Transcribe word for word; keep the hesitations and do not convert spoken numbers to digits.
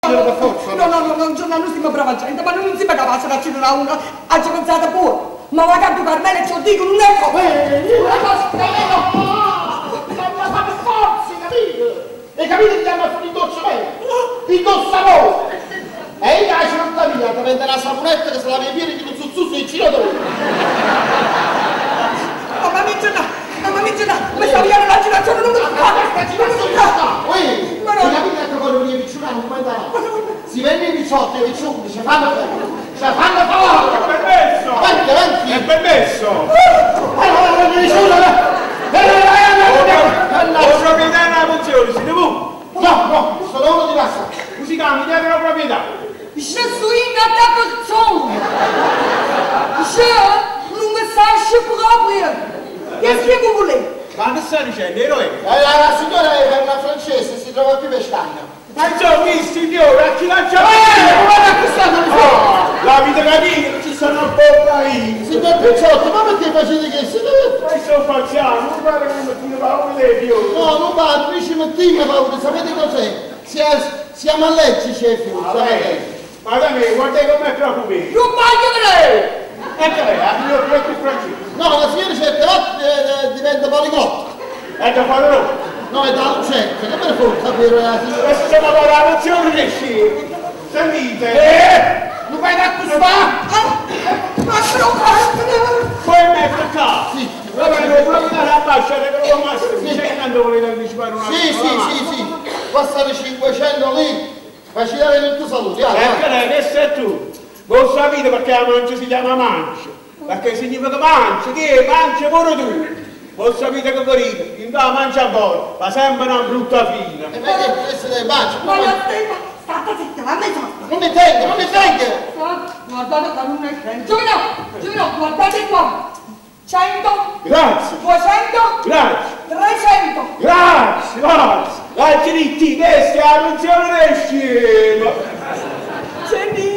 no, per forza. No, no, no, no, non siamo brava gente, ma non si pagava se faccio una una, ha già pensato pure. Ma va a Carmelo e ci dico, non è come. Una cosa che no, bisogna fare sforzi, capito? E capite che hanno fatto il goccio bene? Il goccio e io lascio tutta via, ti vende la saponetta che se la viene di un zuzzuso in giro dove? Mamma mia, giornata, mamma mia, giornata, mi sta via la girazione, non mi fa, questa girazione Ui, ti capite che voglio venire vicino come da si vende i diciotto e i diciotto, ci fanno ci fanno favore! È permesso! Avanti, avanti! È permesso! Allora, non mi diciamo, la proprietà della pensione, siete voi? No, no, sono uno di massa. Così chiama, mi deve la proprietà. Je suis une adaptation. Je non me sache proprio. Qu'est-ce que vous voulez? Ma che sta dicendo, eroe? Eh, la, la signora è una francese, si trova qui per Stagno. Ma già visto, signore, a chi l'ha già Eh, guarda che stanno di oh, la vita capita, non ci sono un po' carini. Signor Picciotto, ma perché facete che si deve... Ma sto facciamo, non pare che mi mettino paura dei fiori. No, non va, noi ci mettiamo paura, sapete cos'è? Siamo allergici ai fiori, siamo allergici. Ma da me, guarda come è preoccupato. Non voglio vedere! Ecco lei, ha più più francese. No, la signora certe volte eh, diventa poliglotta. È da fare loro. No, è da Lucetta, che per forza per la signora. Questa è una lavorazione che sci. Sentite. Eh! Non vai da accostare? Ma sono Poi metto qua. Sì. Va bene, proprio da abbasciare per lo massimo. Sì. C'è che volete anticipare una Sì, sì, sì, sì. Passare cinquecento lì. Facci dare il tuo saluto, dai. Ecco lei, che sei tu? Voi sapete perché la mancia si chiama mancia? Perché significa mancia, che è? Mancia pure tu. Voi sapete che volete? In da mancia a voi, ma sempre una brutta fine. E perché questo dei baci? Ma la stessa, state zitta, ma mi fa. Non mi tengo, non mi tengo! Guardate che non è scritto. Giuro, giuro, guardate qua. cento, Grazie. duecento, Grazie. trecento. Grazie, grazie. La diritti, questa è la pensione del cielo. C'è